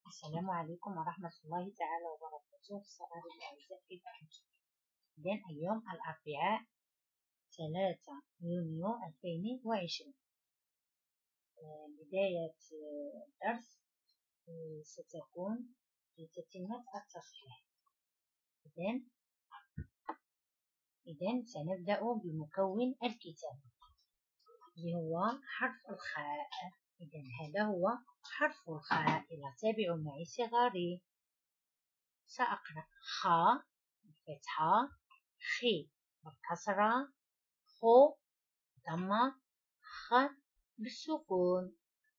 السلام عليكم ورحمة الله تعالى وبركاته. صغار الأعزاء، كيف أنتم؟ إذن اليوم الأربعاء 3 يونيو 2020. بداية الدرس ستكون في تتمة التصحيح. إذن سنبدأ بمكون الكتاب اللي هو حرف الخاء. إذن هذا هو حرف الخاء. إذا تابعوا معي صغاري، سأقرأ خاء بالفتحة، خي بالكسرة، خو ضمة، خ بالسكون،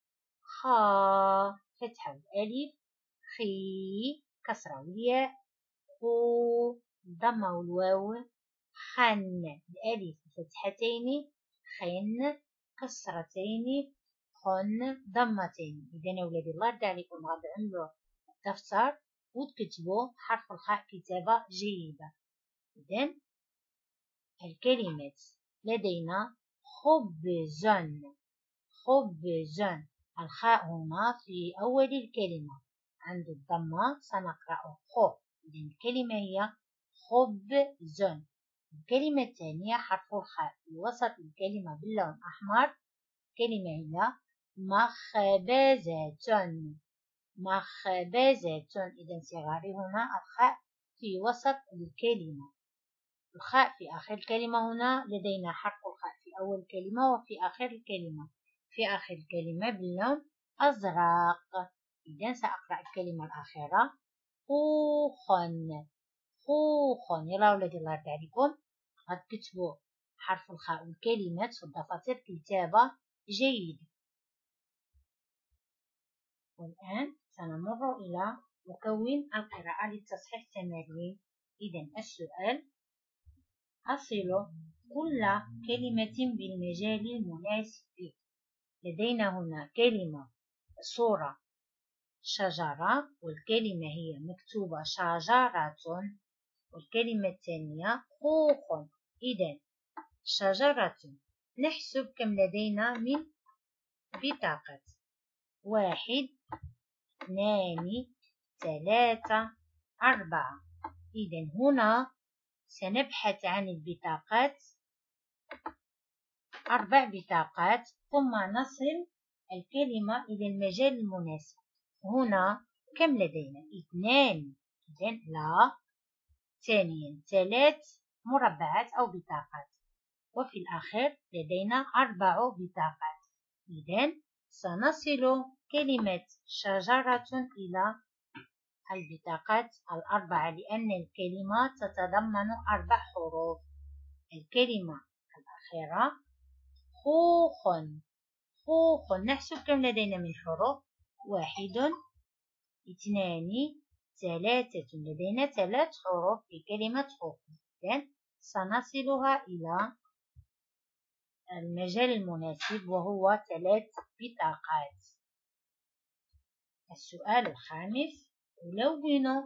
خا فتحة والألف، خي كسرة والياء، خو ضمة والواو، خن الألف فتحتين، خن كسرتين، خن ضمتين. إذن يا ولادي الله يرضى عليكم غادي تعملوا دفتر وتكتبوا حرف الخاء كتابة جيدة. إذن الكلمات لدينا خبز. خبز الخاء هنا في أول الكلمة عند الضمة سنقرأ خ. إذن الكلمة هي خبز. الكلمة الثانية حرف الخاء في وسط الكلمة باللون الأحمر. الكلمة هي مخبزة. مخبزة. إذن صغاري هنا الخاء في وسط الكلمة، الخاء في آخر الكلمة. هنا لدينا حرف الخاء في أول الكلمة وفي آخر الكلمة. في آخر الكلمة باللون أزرق. إذن سأقرأ الكلمة الأخيرة خوخن. خوخن. يلا ولادي الله يرضى عليكم غتكتبوا حرف الخاء والكلمات في الدفاتر كتابة جيدة. والآن سنمر إلى مكون القراءة لتصحيح التمارين. إذن السؤال: أصل كل كلمة بالمجال المناسب. لدينا هنا كلمة صورة شجرة، والكلمة هي مكتوبة شجرة، والكلمة الثانية خوخ. إذن شجرة نحسب كم لدينا من بطاقة: 1 2 3 4. إذن هنا سنبحث عن البطاقات، 4 بطاقات، ثم نصل الكلمة إلى المجال المناسب. هنا كم لدينا؟ 2. إذن لا. ثانيا 3 مربعات أو بطاقات، وفي الأخير لدينا 4 بطاقات. إذن سنصل كلمة شجرة إلى البطاقات 4 لأن الكلمة تتضمن 4 حروف. الكلمة الأخيرة خوخ. خوخ نحسب كم لدينا من حروف: 1 2 3. لدينا 3 حروف في كلمة خوخ. إذن سنصلها إلى المجال المناسب وهو 3 بطاقات. السؤال الخامس: لونوا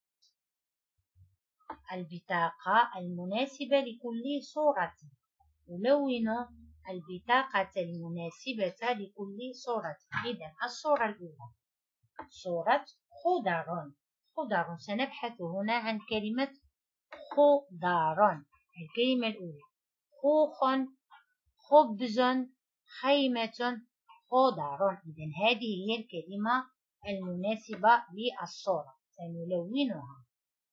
البطاقة المناسبة لكل صورة. لونوا البطاقة المناسبة لكل صورة. إذن الصورة الأولى صورة خضر. خضر سنبحث هنا عن كلمة خضر. الكلمة الأولى خوخ، خبز، خيمة، خضر. إذن هذه هي الكلمة المناسبة للصورة، سنلونها.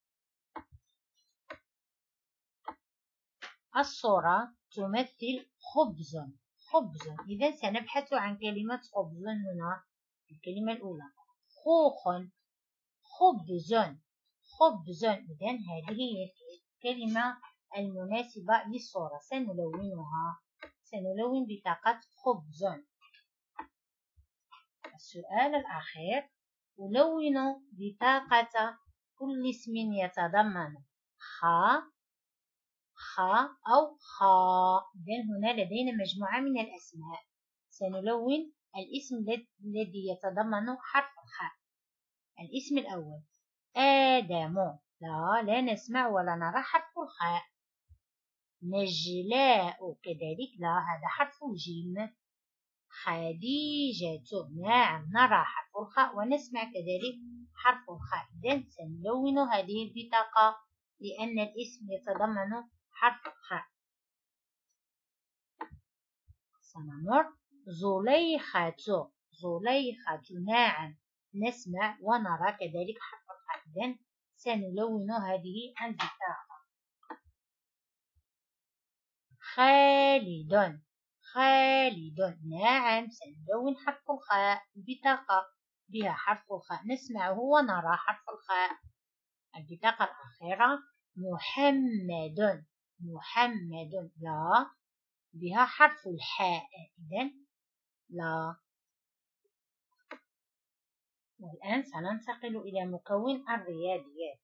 الصورة تمثل خبز. خبز. إذن سنبحث عن كلمة خبز هنا. الكلمة الأولى خوخ، خبز، خبز. إذن هذه هي الكلمة المناسبة للصورة، سنلونها. سنلون بطاقة خبز. السؤال الأخير: ألون بطاقة كل اسم يتضمن خا، خا أو خا. إذن هنا لدينا مجموعة من الأسماء، سنلون الاسم الذي يتضمن حرف الخاء. الاسم الأول آدم. لا نسمع ولا نرى حرف الخاء. نجلاء كذلك لا، هذا حرف الجيم. خديجة. نعم، نرى حرف الخاء ونسمع كذلك حرف الخاء. إذن سنلون هذه البطاقة لأن الاسم يتضمن حرف الخاء. سنمر زليخة. زليخة. نعم، نسمع ونرى كذلك حرف الخاء. إذن سنلون هذه البطاقة. خالد. خالد. نعم، سنلون حرف الخاء. البطاقة بها حرف الخاء نسمعه ونرى حرف الخاء. البطاقة الأخيرة محمد. محمد. لا، بها حرف الحاء. إذن لا. والآن سننتقل إلى مكون الرياضيات.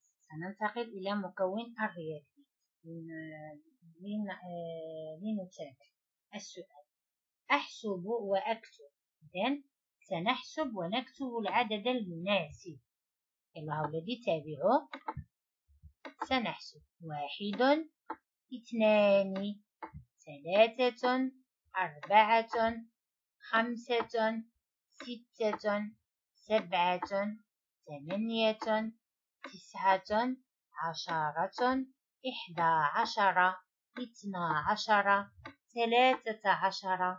لنتابع السؤال. أحسب وأكتب. إذن سنحسب ونكتب العدد المناسب. يلا أولادي تابعوا. سنحسب 1 2 3 4 5 6 7 8 9 10 11 12 13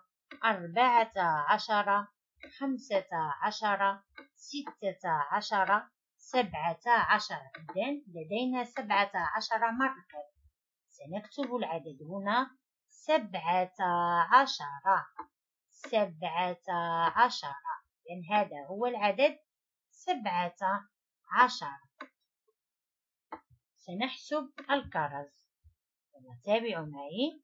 14 15 16 17. إذن لدينا 17 مركب. سنكتب العدد هنا 17. 17. إذن هذا هو العدد 17. سنحسب الكرز. تابعوا معي.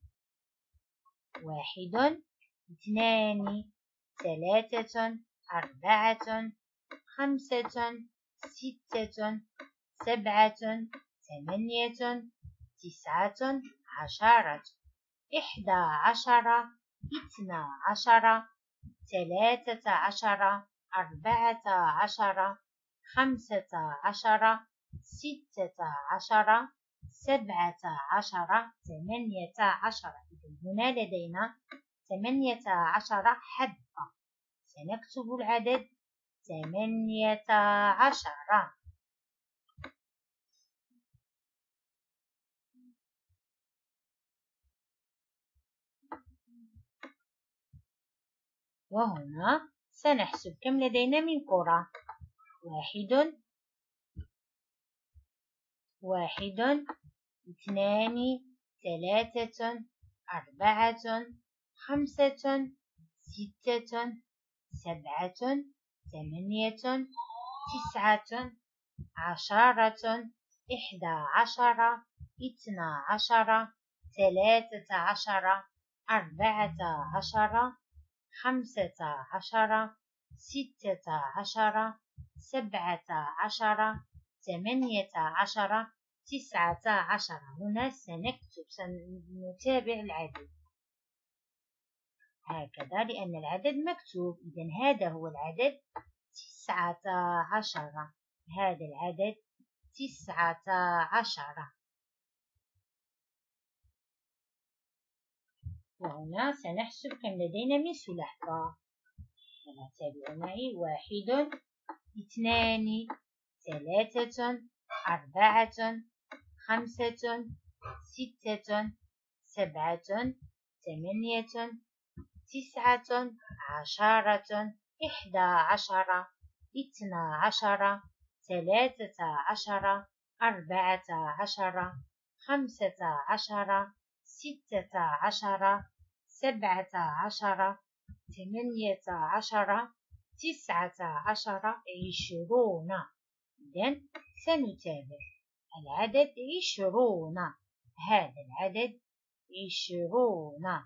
1 2 3 4 5 6 7 8 9 10 11 12 13 14 15 16 17 18. إذن هنا لدينا 18 حبة. سنكتب العدد 18. وهنا سنحسب كم لدينا من كرة. 1 2 3 4 5 6 7 8 9 10 11 12 13 14 15 16 17 18 19. هنا سنتابع العدد هكذا لأن العدد مكتوب. إذن هذا هو العدد 19. هذا العدد 19. وهنا سنحسب كم لدينا من سلحفاة. تابعوا معي. 1 2 3 4 5 6 7 8 9 10 11 12 13 14 15 16 17 18 19 20. إذن سنتابع العدد 20. هذا العدد 20.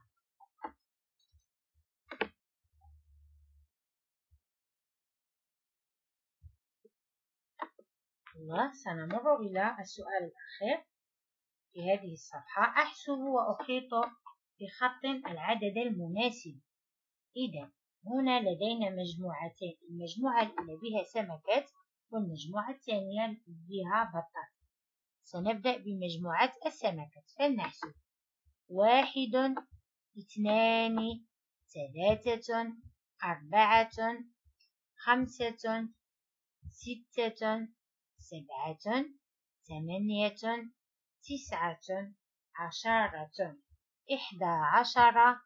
سنمر إلى السؤال الأخير في هذه الصفحة. أحسب وأحيط بخط العدد المناسب. إذن هنا لدينا مجموعتين. المجموعة الأولى بها سمكات والمجموعة الثانية بها بطاطا. سنبدأ بمجموعة السمكات. فلنحسب 1 2 ثلاثة، أربعة، خمسة، ستة، سبعة، ثمانية، تسعة، عشرة، 11،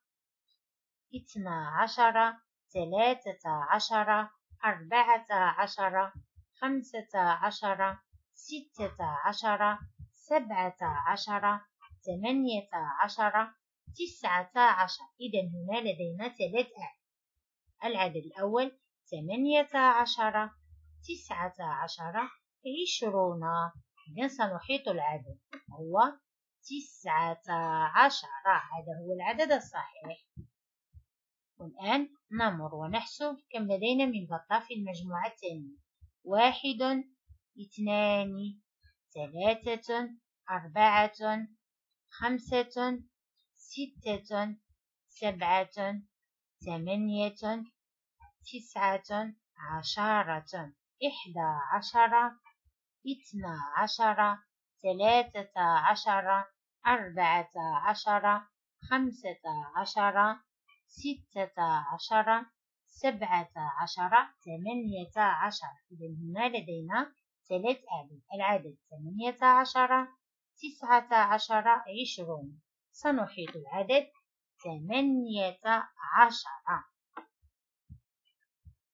12، 13، 14، 15، 16، 17، 18، 19. إذا هنا لدينا 3 أعداد. العدد الأول 18، 19، 20. إذا سنحيط العدد هو 19. هذا هو العدد الصحيح. والآن نمر ونحسب كم لدينا من بطة في المجموعة الثانية. 1، 2، 3، 4، 5، 6، 7، 8، 9، 10، 11، 12، 13، 14، 15، 16، 17، 18. إذا هنا لدينا 3 أعداد. العدد 18، 19، 20. سنحيط العدد 18.